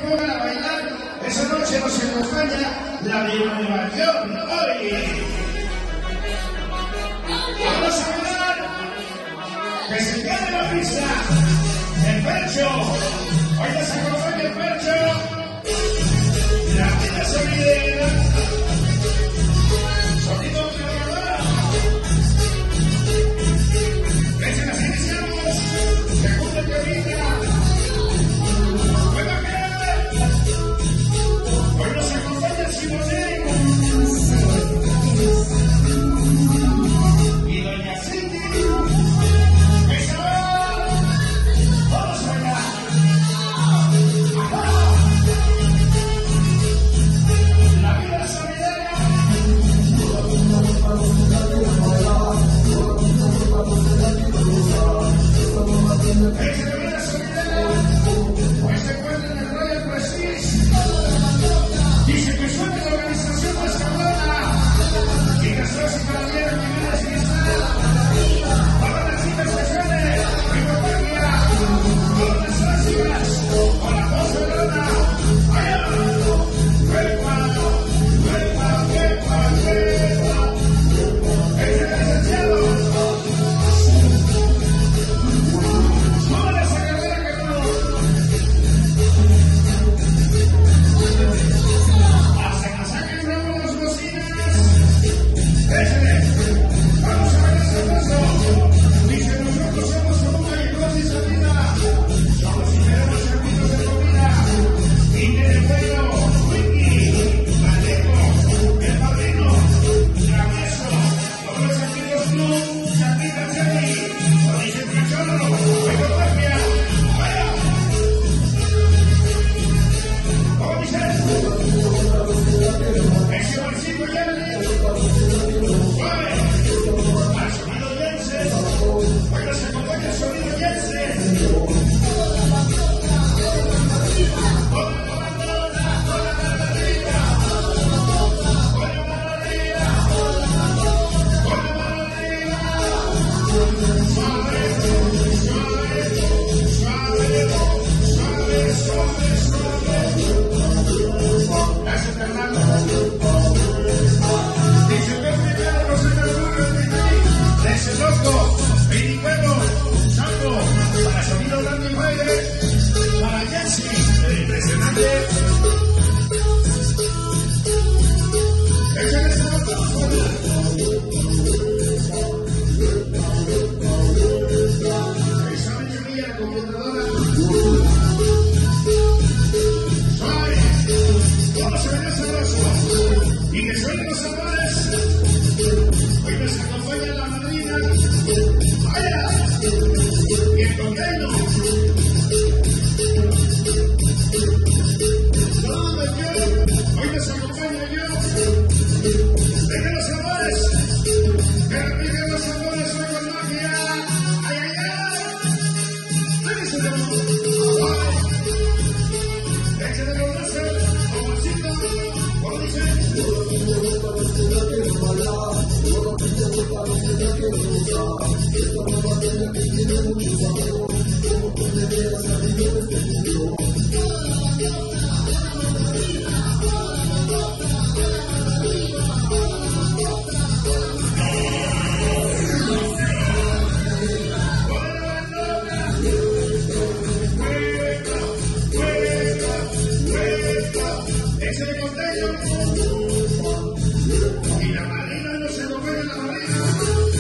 pongan a bailar. Esa noche nos acompaña la de Nueva York hoy. Vamos a bailar. Que se quede la pista. El Percho. Hoy nos acompaña el Percho. La vida se olvida. Sonido de la verdad. Desde las iniciamos. Segunda teoría. Hoy nos acompaña el Simonín y doña Cindy. ¡Eso! ¡Vamos allá! ¡Ajá! La vida solidaria. ¡Esa vida solidaria! Hoy se encuentra en el Royal Prestige. Dice que suena la organización más cabrona y que sos y caballeros niveles sin estar. Para las citas sesiones, mi compañía, con las clásicas, con la voz de lana. Allá, huepa, huepa, huepa, huepa. Ese es el licenciado. Súbale esa carrera que no. Vamos a ver ese paso. Dice, nosotros somos comida y dosis de vida. Somos y queremos servicios de comida. Inge de Fuego, Wiki, Alejo, El Padrino, Travieso, todos los equipos Club, Chaquita Cheli, Dice Trachorro, Economía. ¡Vaya! ¿Cómo dices? Ese bolsito ya le ¡suave! Al sonido Jensen. Hoy nos acompaña el sonido Jensen. Con la bandona, con la mandarina. Con la mandarina. Con la mandarina. Suave, suave, suave, suave, suave. Gracias, Fernando. Dice que primero no se me ocurre el DJ. Ese loco, minijuego, saco, para sonido grande y baile, para Jessy, el impresionante. Ese es el otro. Esa mayoría la computadora. Suave, vamos a ver ese brazo. Y que suenen los amores. Hoy nos acompaña la madrina. ¡Vaya! Y el coqueño. Saludos yo. Hoy nos acompaña yo. Venga los amores. Que repliquen los amores hoy con magia. ¡Ay, ay, ay! Venga su amor. Échale los brazos. Como así, como dicen. Ese de contenido y la madrina no se lo ve en la madrina.